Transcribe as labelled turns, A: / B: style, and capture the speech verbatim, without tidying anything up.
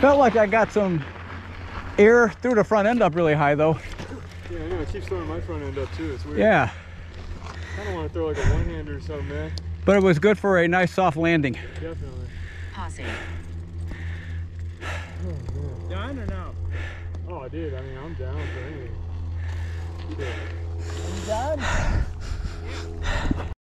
A: Felt like I got some air through the front end up really high though.
B: Yeah, I know. It keeps throwing my front end up too. It's weird.
A: Yeah.
B: I kind of want to throw like a one-hander or something, man.
A: But it was good for a nice soft landing.
B: Definitely.
C: Pausing.
B: Oh,
D: Done or no?
B: oh, I did. I mean, I'm down for anything. Yeah.
D: You done?